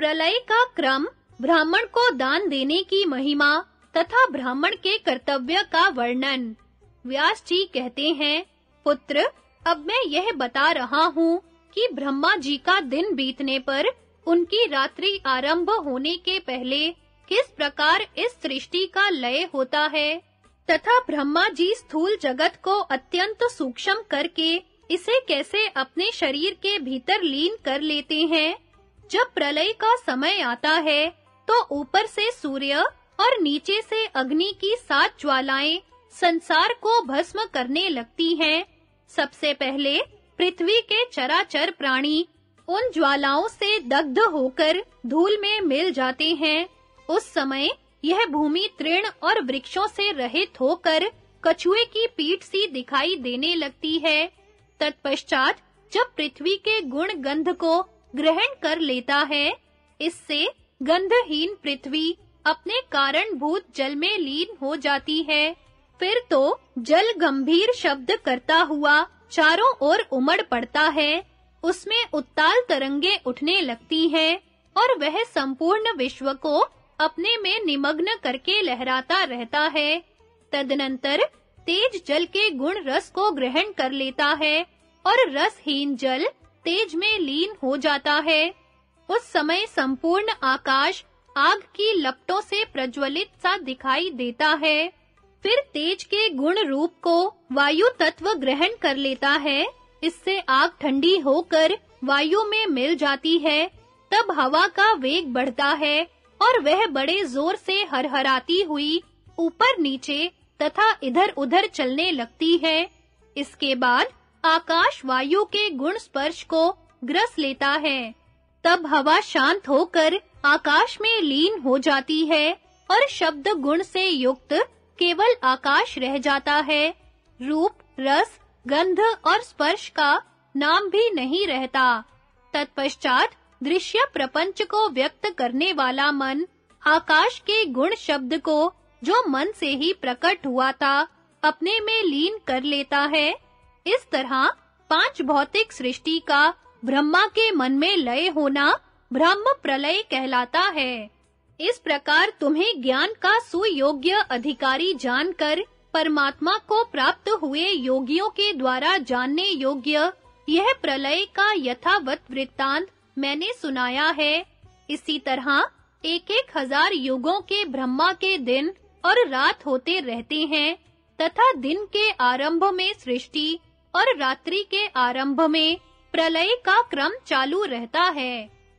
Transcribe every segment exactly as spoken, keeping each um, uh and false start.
प्रलय का क्रम, ब्राह्मण को दान देने की महिमा तथा ब्राह्मण के कर्तव्य का वर्णन। व्यास जी कहते हैं, पुत्र, अब मैं यह बता रहा हूँ कि ब्रह्मा जी का दिन बीतने पर उनकी रात्रि आरंभ होने के पहले किस प्रकार इस सृष्टि का लय होता है, तथा ब्रह्मा जी स्थूल जगत को अत्यंत सूक्ष्म करके इसे कैसे अपने शरीर के भीतर लीन कर लेते हैं। जब प्रलय का समय आता है, तो ऊपर से सूर्य और नीचे से अग्नि की सात ज्वालाएं संसार को भस्म करने लगती हैं। सबसे पहले पृथ्वी के चराचर प्राणी उन ज्वालाओं से दग्ध होकर धूल में मिल जाते हैं। उस समय यह भूमि तृण और वृक्षों से रहित होकर कछुए की पीठ सी दिखाई देने लगती है। तत्पश्चात जब पृथ्वी के गुण गंध को ग्रहण कर लेता है, इससे गंधहीन पृथ्वी अपने कारणभूत जल में लीन हो जाती है। फिर तो जल गंभीर शब्द करता हुआ चारों ओर उमड़ पड़ता है। उसमें उत्ताल तरंगे उठने लगती हैं और वह संपूर्ण विश्व को अपने में निमग्न करके लहराता रहता है। तदनंतर तेज जल के गुण रस को ग्रहण कर लेता है और रसहीन जल तेज में लीन हो जाता है। उस समय संपूर्ण आकाश आग की लपटों से प्रज्वलित सा दिखाई देता है। फिर तेज के गुण रूप को वायु तत्व ग्रहण कर लेता है। इससे आग ठंडी होकर वायु में मिल जाती है। तब हवा का वेग बढ़ता है और वह बड़े जोर से हरहराती हुई ऊपर नीचे तथा इधर-उधर चलने लगती है। इसके बाद आकाश वायु के गुण स्पर्श को ग्रस लेता है। तब हवा शांत होकर आकाश में लीन हो जाती है और शब्द गुण से युक्त केवल आकाश रह जाता है। रूप, रस, गंध और स्पर्श का नाम भी नहीं रहता। तत्पश्चात दृश्य प्रपंच को व्यक्त करने वाला मन आकाश के गुण शब्द को जो मन से ही प्रकट हुआ था, अपने में लीन कर लेता है। इस तरह पांच भौतिक सृष्टि का ब्रह्मा के मन में लय होना ब्रह्म प्रलय कहलाता है। इस प्रकार तुम्हें ज्ञान का सुयोग्य अधिकारी जानकर परमात्मा को प्राप्त हुए योगियों के द्वारा जानने योग्य यह प्रलय का यथावत वृत्तांत मैंने सुनाया है। इसी तरह एक-एक हजार युगों के ब्रह्मा के दिन और रात होते रहते हैं तथा दिन के आरंभ में सृष्टि और रात्रि के आरंभ में प्रलय का क्रम चालू रहता है।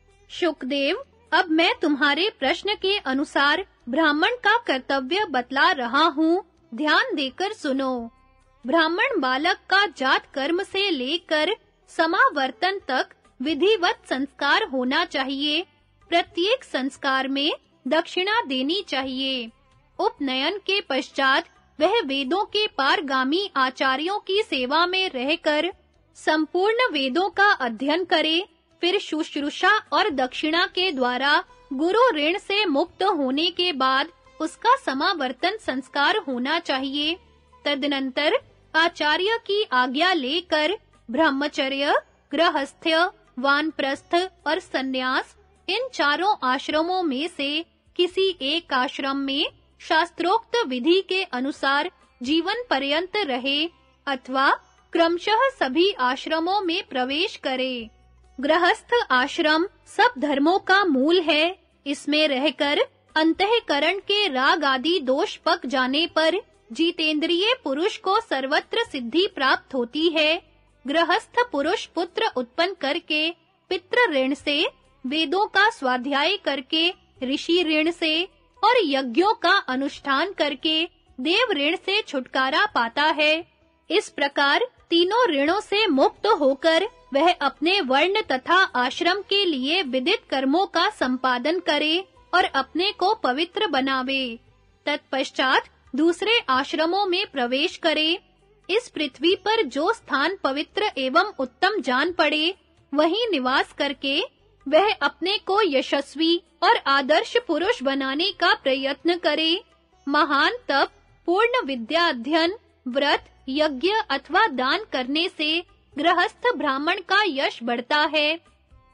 शुकदेव, अब मैं तुम्हारे प्रश्न के अनुसार ब्राह्मण का कर्तव्य बतला रहा हूँ, ध्यान देकर सुनो। ब्राह्मण बालक का जात कर्म से लेकर समावर्तन तक विधिवत संस्कार होना चाहिए। प्रत्येक संस्कार में दक्षिणा देनी चाहिए। उपनयन के पश्चात वह वेदों के पारगामी आचार्यों की सेवा में रहकर संपूर्ण वेदों का अध्ययन करे। फिर शुश्रूषा और दक्षिणा के द्वारा गुरु ऋण से मुक्त होने के बाद उसका समावर्तन संस्कार होना चाहिए। तदनंतर आचार्य की आज्ञा लेकर ब्रह्मचर्य, गृहस्थ्य, वानप्रस्थ और सन्यास इन चारों आश्रमों में से किसी एक आश्रम में शास्त्रोक्त विधि के अनुसार जीवन पर्यंत रहे अथवा क्रमशः सभी आश्रमों में प्रवेश करे। गृहस्थ आश्रम सब धर्मों का मूल है। इसमें रहकर अंतःकरण के राग आदि दोष पक जाने पर जितेंद्रिय पुरुष को सर्वत्र सिद्धि प्राप्त होती है। गृहस्थ पुरुष पुत्र उत्पन्न करके पितृ ऋण से, वेदों का स्वाध्याय करके ऋषि ऋण से और यज्ञों का अनुष्ठान करके देव ऋण से छुटकारा पाता है। इस प्रकार तीनों ऋणों से मुक्त होकर वह अपने वर्ण तथा आश्रम के लिए विदित कर्मों का संपादन करे और अपने को पवित्र बनावे। तत्पश्चात दूसरे आश्रमों में प्रवेश करे। इस पृथ्वी पर जो स्थान पवित्र एवं उत्तम जान पड़े, वहीं निवास करके वह अपने को यशस्वी और आदर्श पुरुष बनाने का प्रयत्न करे। महान तप, पूर्ण विद्या अध्ययन, व्रत, यज्ञ अथवा दान करने से गृहस्थ ब्राह्मण का यश बढ़ता है।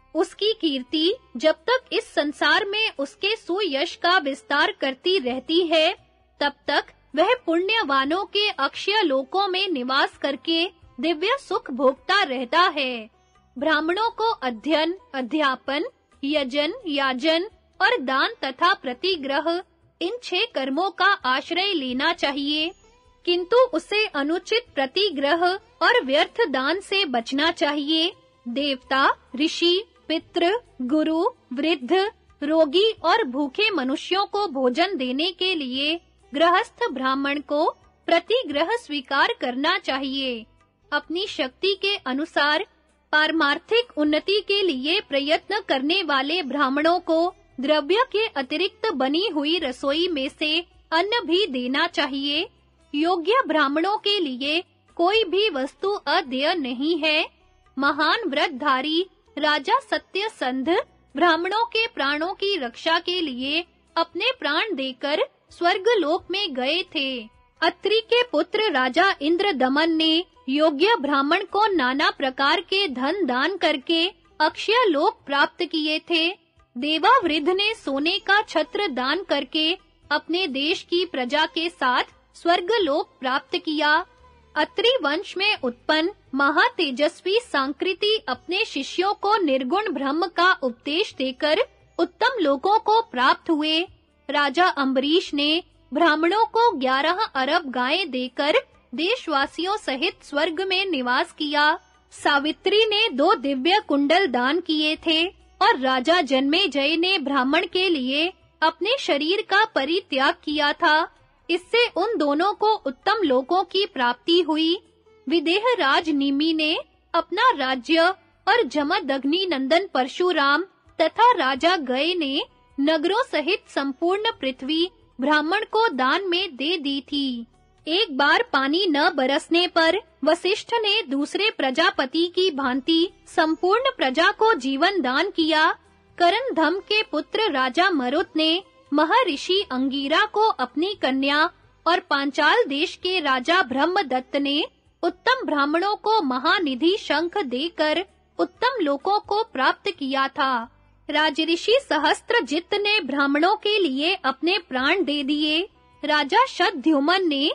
उसकी कीर्ति जब तक इस संसार में उसके सुयश का विस्तार करती रहती है, तब तक वह पुण्यवानों के अक्षय लोकों में निवास करके दिव्य सुख भोगता रहता है। ब्राह्मणों को अध्ययन, अध्यापन, यजन, याजन और दान तथा प्रतिग्रह इन छह कर्मों का आश्रय लेना चाहिए, किंतु उसे अनुचित प्रतिग्रह और व्यर्थ दान से बचना चाहिए। देवता, ऋषि, पितृ, गुरु, वृद्ध, रोगी और भूखे मनुष्यों को भोजन देने के लिए गृहस्थ ब्राह्मण को प्रतिग्रह स्वीकार करना चाहिए। अपनी शक्ति के अनुसार पारमार्थिक उन्नति के लिए प्रयत्न करने वाले ब्राह्मणों को द्रव्य के अतिरिक्त बनी हुई रसोई में से अन्न भी देना चाहिए। योग्य ब्राह्मणों के लिए कोई भी वस्तु अदेय नहीं है। महान व्रतधारी राजा सत्यसंध ब्राह्मणों के प्राणों की रक्षा के लिए अपने प्राण देकर स्वर्गलोक में गए थे। अत्रि के पुत्र राजा इंद्रदमन ने योग्य ब्राह्मण को नाना प्रकार के धन दान करके अक्षय लोक प्राप्त किए थे। देवावृद्ध ने सोने का छत्र दान करके अपने देश की प्रजा के साथ स्वर्गलोक प्राप्त किया। अत्रि वंश में उत्पन्न महातेजस्वी सांकृति अपने शिष्यों को निर्गुण ब्रह्म का उपदेश देकर उत्तम लोकों को प्राप्त हुए। राजा अम्बरीश ने ब्राह्मणों को ग्यारह अरब गायें देकर देशवासियों सहित स्वर्ग में निवास किया। सावित्री ने दो दिव्य कुंडल दान किए थे और राजा जन्मेजय ने ब्राह्मण के लिए अपने शरीर का परित्याग किया था। इससे उन दोनों को उत्तम लोकों की प्राप्ति हुई। विदेहराज निमि ने अपना राज्य और जमदग्नि नंदन परशुराम तथा राजा गय ने नगरों सहित संपूर्ण पृथ्वी ब्राह्मण को दान में दे दी थी। एक बार पानी न बरसने पर वशिष्ठ ने दूसरे प्रजापति की भांति संपूर्ण प्रजा को जीवन दान किया। करनधम के पुत्र राजा मरुत ने महर्षि अंगीरा को अपनी कन्या और पांचाल देश के राजा ब्रह्मदत्त ने उत्तम ब्राह्मणों को महानिधि शंख देकर उत्तम लोकों को प्राप्त किया था। राजऋषि सहस्त्रजित ने ब्राह्मणों के लिए अपने प्राण दे दिए। राजा शतद्युमन ने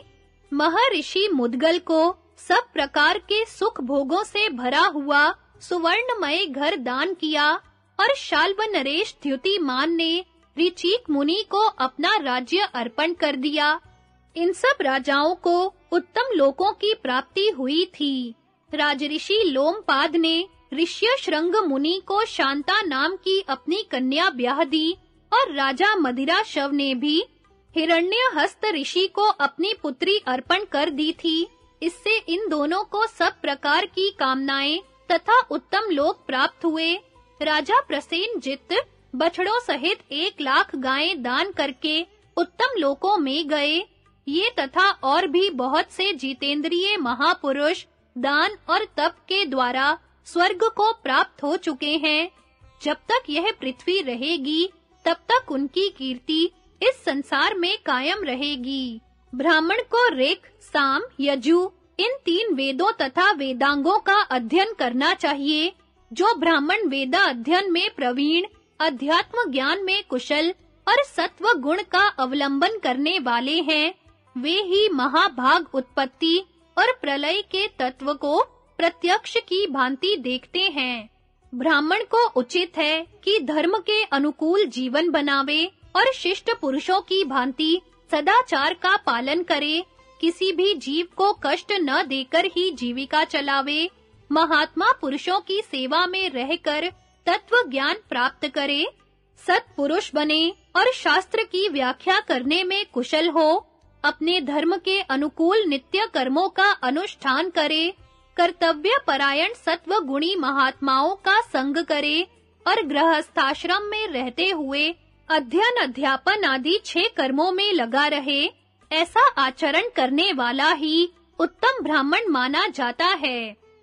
महर्षि मुद्गल को सब प्रकार के सुख भोगों से भरा हुआ सुवर्णमय घर दान किया और शाल्वनरेश द्युतिमान ने ऋचिक मुनि को अपना राज्य अर्पण कर दिया। इन सब राजाओं को उत्तम लोकों की प्राप्ति हुई थी। राजऋषि लोमपाद ने ऋष्यशृंग मुनि को शांता नाम की अपनी कन्या ब्याह दी और राजा मदिराशव ने भी हिरण्यहस्त ऋषि को अपनी पुत्री अर्पण कर दी थी। इससे इन दोनों को सब प्रकार की कामनाएं तथा उत्तम लोक प्राप्त हुए। राजा प्रसेनजित बछड़ों सहित एक लाख गायें दान करके उत्तम लोकों में गए। ये तथा और भी बहुत से जितेंद्रिय महापुरुष दान और तप के द्वारा स्वर्ग को प्राप्त हो चुके हैं। जब तक यह पृथ्वी रहेगी, तब तक उनकी कीर्ति इस संसार में कायम रहेगी। ब्राह्मण को ऋक्, साम, यजु इन तीन वेदों तथा वेदांगों का अध्ययन करना चाहिए। जो ब्राह्मण वेद अध्ययन में प्रवीण, अध्यात्म ज्ञान में कुशल और सत्व गुण का अवलंबन करने वाले हैं, वे ही महाभाग उत्पत्ति और प्रलय के तत्व को प्रत्यक्ष की भांति देखते हैं। ब्राह्मण को उचित है कि धर्म के अनुकूल जीवन बनावे और शिष्ट पुरुषों की भांति सदाचार का पालन करे। किसी भी जीव को कष्ट न देकर ही जीविका चलावे। महात्मा पुरुषों की सेवा में रहकर तत्व ज्ञान प्राप्त करे। सत्पुरुष बने और शास्त्र की व्याख्या करने में कुशल हो। अपने धर्म के अनुकूल नित्य कर्मों का अनुष्ठान करे। कर्तव्य परायण सत्व गुणी महात्माओं का संग करे और गृहस्थाश्रम में रहते हुए अध्ययन अध्यापन आदि छह कर्मों में लगा रहे। ऐसा आचरण करने वाला ही उत्तम ब्राह्मण माना जाता है।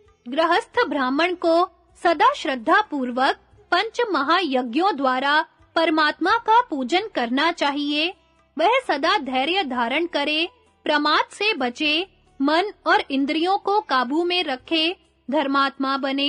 गृहस्थ ब्राह्मण को सदा श्रद्धा पूर्वक पंच महायज्ञों द्वारा परमात्मा का पूजन करना चाहिए। वह सदा धैर्य धारण करे, प्रमाद से बचे, मन और इंद्रियों को काबू में रखे, धर्मात्मा बने,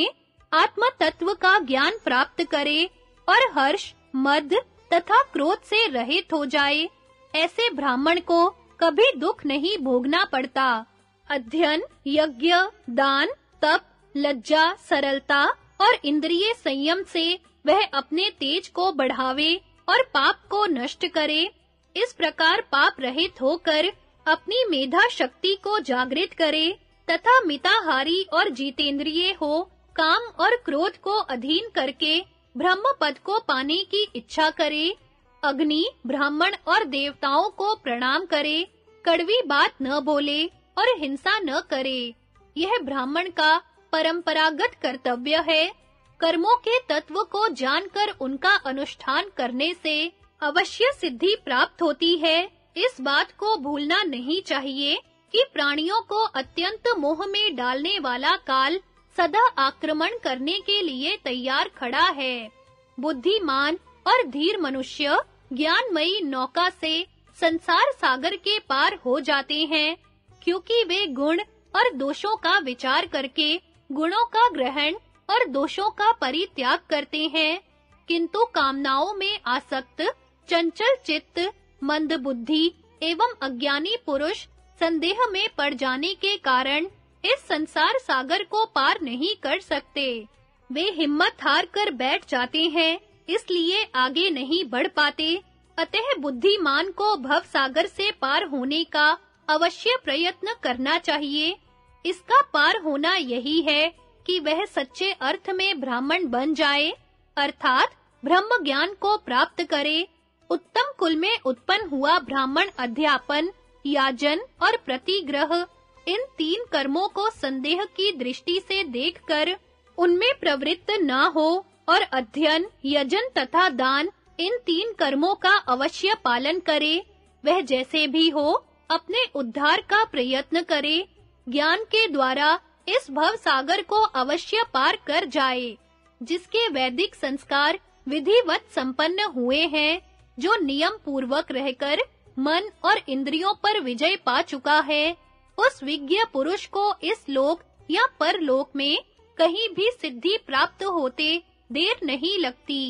आत्म तत्व का ज्ञान प्राप्त करे और हर्ष, मद तथा क्रोध से रहित हो जाए। ऐसे ब्राह्मण को कभी दुख नहीं भोगना पड़ता। अध्ययन, यज्ञ, दान, तप, लज्जा, सरलता और इंद्रिय संयम से वह अपने तेज को बढ़ावे और पाप को नष्ट करे। इस प्रकार पाप रहित होकर अपनी मेधा शक्ति को जागृत करे तथा मिताहारी और जितेंद्रिय हो काम और क्रोध को अधीन करके ब्रह्म पद को पाने की इच्छा करे। अग्नि, ब्राह्मण और देवताओं को प्रणाम करे, कड़वी बात न बोले और हिंसा न करे। यह ब्राह्मण का परंपरागत कर्तव्य है। कर्मों के तत्व को जानकर उनका अनुष्ठान करने से अवश्य सिद्धि प्राप्त होती है। इस बात को भूलना नहीं चाहिए कि प्राणियों को अत्यंत मोह में डालने वाला काल सदा आक्रमण करने के लिए तैयार खड़ा है। बुद्धिमान और धीर मनुष्य ज्ञानमयी नौका से संसार सागर के पार हो जाते हैं, क्योंकि वे गुण और दोषों का विचार करके गुणों का ग्रहण और दोषों का परित्याग करते हैं। किंतु कामनाओं में आसक्त, चंचल चित्त, मंद बुद्धि एवं अज्ञानी पुरुष संदेह में पड़ जाने के कारण इस संसार सागर को पार नहीं कर सकते। वे हिम्मत हार कर बैठ जाते हैं, इसलिए आगे नहीं बढ़ पाते। अतः बुद्धिमान को भव सागर से पार होने का अवश्य प्रयत्न करना चाहिए। इसका पार होना यही है कि वह सच्चे अर्थ में ब्राह्मण बन जाए, अर्थात ब्रह्म ज्ञान को प्राप्त करे। उत्तम कुल में उत्पन्न हुआ ब्राह्मण अध्यापन, याजन और प्रतिग्रह इन तीन कर्मों को संदेह की दृष्टि से देखकर उनमें प्रवृत्त न हो और अध्ययन, यजन तथा दान इन तीन कर्मों का अवश्य पालन करे। वह जैसे भी हो अपने उद्धार का प्रयत्न करे, ज्ञान के द्वारा इस भव सागर को अवश्य पार कर जाए। जिसके वैदिक संस्कार विधिवत संपन्न हुए हैं, जो नियम पूर्वक रहकर मन और इंद्रियों पर विजय पा चुका है, उस विज्ञ पुरुष को इस लोक या परलोक में कहीं भी सिद्धि प्राप्त होते देर नहीं लगती।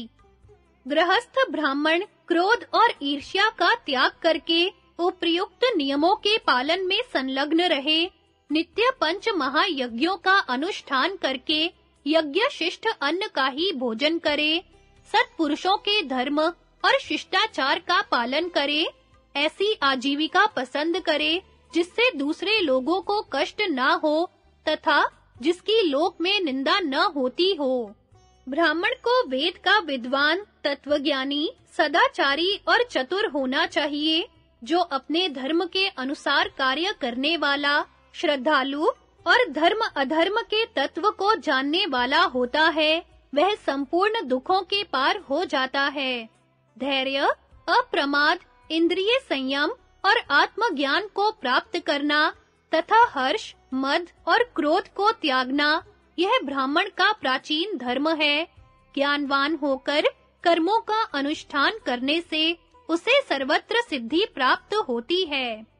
गृहस्थ ब्राह्मण क्रोध और ईर्ष्या का त्याग करके उपयुक्त नियमों के पालन में संलग्न रहे, नित्य पंच महायज्ञों का अनुष्ठान करके यज्ञ शिष्ट अन्न का ही भोजन करे, सत्पुरुषों के धर्म और शिष्टाचार का पालन करे, ऐसी आजीविका पसंद करे जिससे दूसरे लोगों को कष्ट ना हो तथा जिसकी लोक में निंदा न होती हो। ब्राह्मण को वेद का विद्वान, तत्वज्ञानी, सदाचारी और चतुर होना चाहिए, जो अपने धर्म के अनुसार कार्य करने वाला, श्रद्धालु और धर्म अधर्म के तत्व को जानने वाला होता है। वह संपूर्ण दुखों के पार हो जाता है। धैर्य, अप्रमाद, इंद्रिय संयम और आत्मज्ञान को प्राप्त करना तथा हर्ष, मद और क्रोध को त्यागना, यह ब्राह्मण का प्राचीन धर्म है। ज्ञानवान होकर कर्मों का अनुष्ठान करने से उसे सर्वत्र सिद्धि प्राप्त होती है।